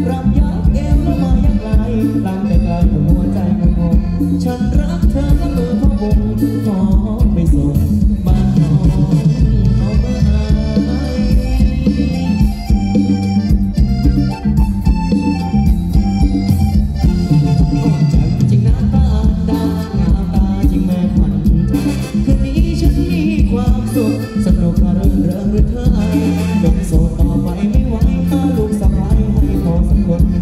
รำยักเอวแล้วมายักไหลลำแต่ไกลหัวใจมันงงฉันรักเธอและมือพ่อบุญขอไปส่งบ้านน้องเอาเมื่อไหร่จริงหน้าตาดางามตาจริงแม่ขวัญคืนนี้ฉันมีความสุขสนุกเริงเริงหรือเธอเป็นโสดต่อไปไม่ไหวถ้าลูกสะพ้ายให้พอสักคน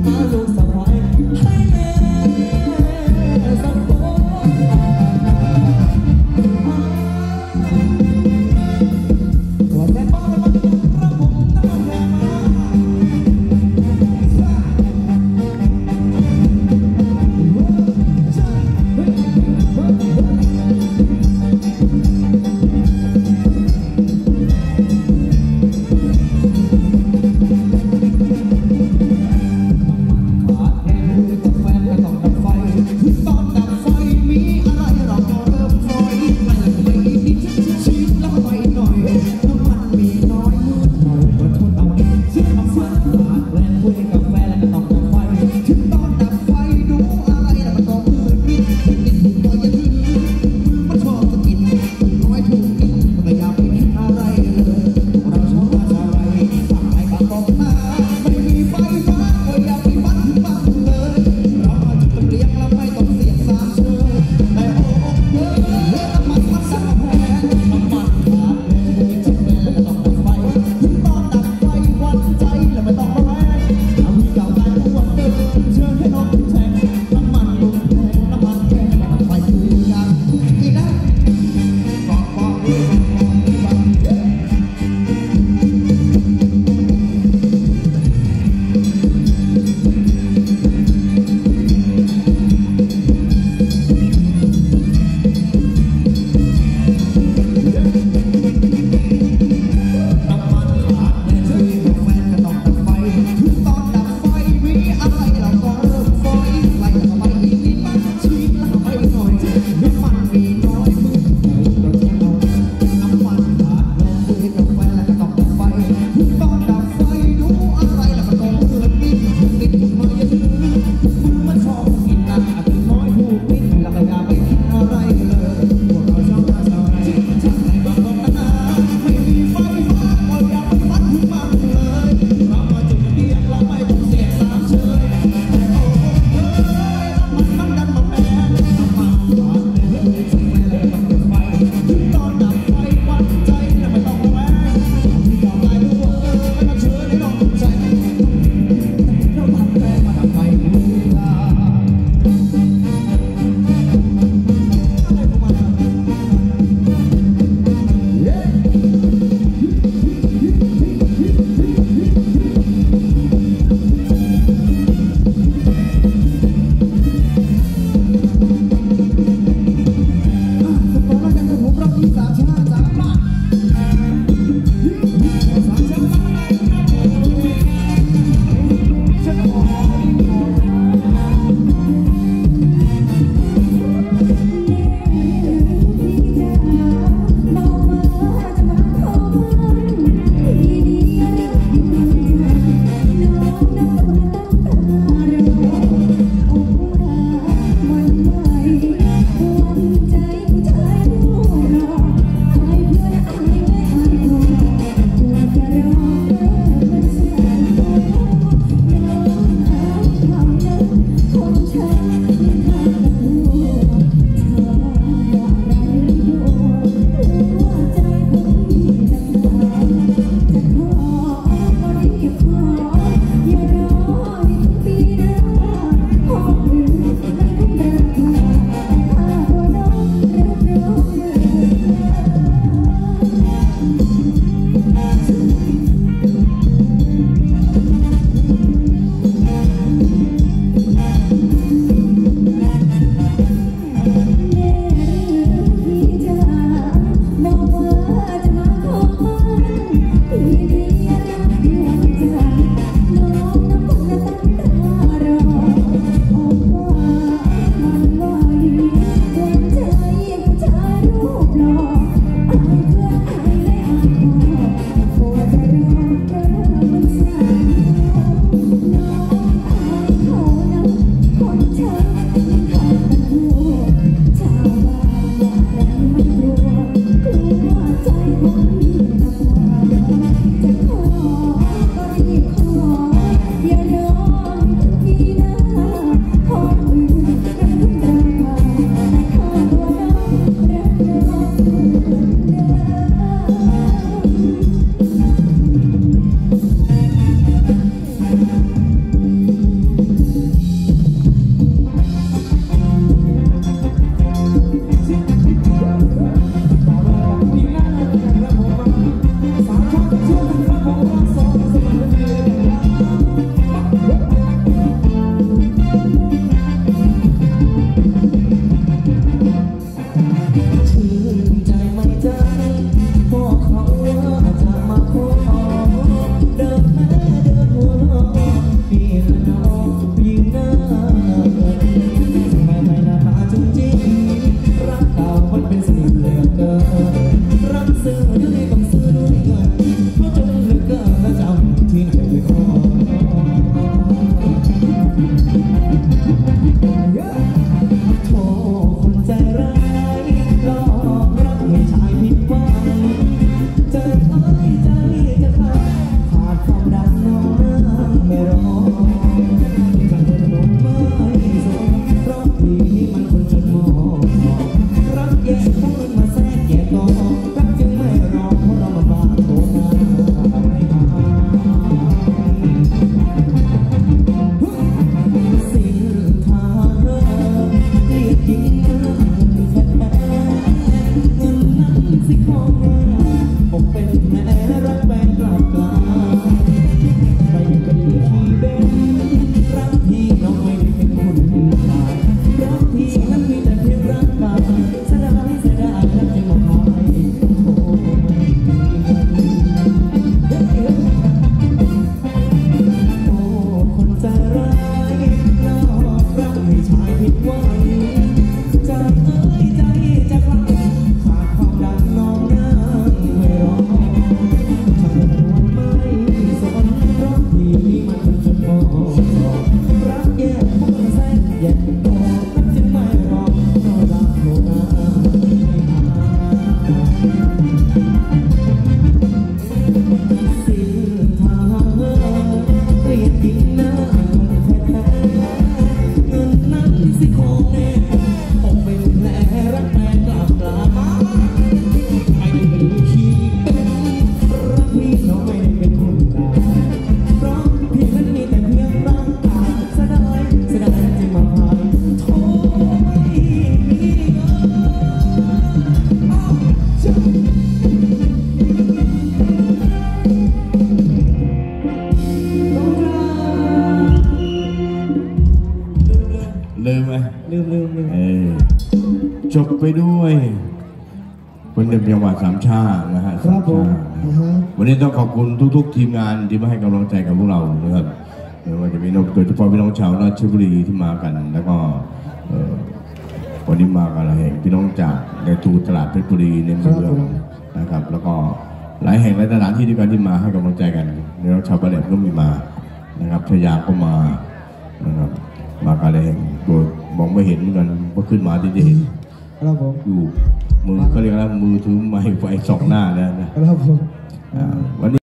ลืมไหมลืมจบไปด้วยคนเดิมจังหวัดสามชานะฮะครับผมวันนี้ต้องขอบคุณทุกๆทีมงานที่มาให้กำลังใจกับพวกเรานะครับไม่ว่าจะเป็นโดยเฉพาะพี่น้องชาวราชบุรีที่มากันแล้วก็วันนี้มากันหลายแห่งพี่น้องจากในตูตลาดเพชรบุรีในเมืองนะครับแล้วก็หลายแห่งหลายสถานที่ด้วยกันที่มาให้กำลังใจกันแล้วชาวบ้านแหลมก็มีมานะครับชยาก็มานะครับมากันหลายแห่งโดยมองไม่เห็นเหมือนกันก็ขึ้นมาที่จะเห็นอยู่มือเขาเรียกว่ามือถือไม้ไฟส่องหน้าแล้วนะครับผมวันนี้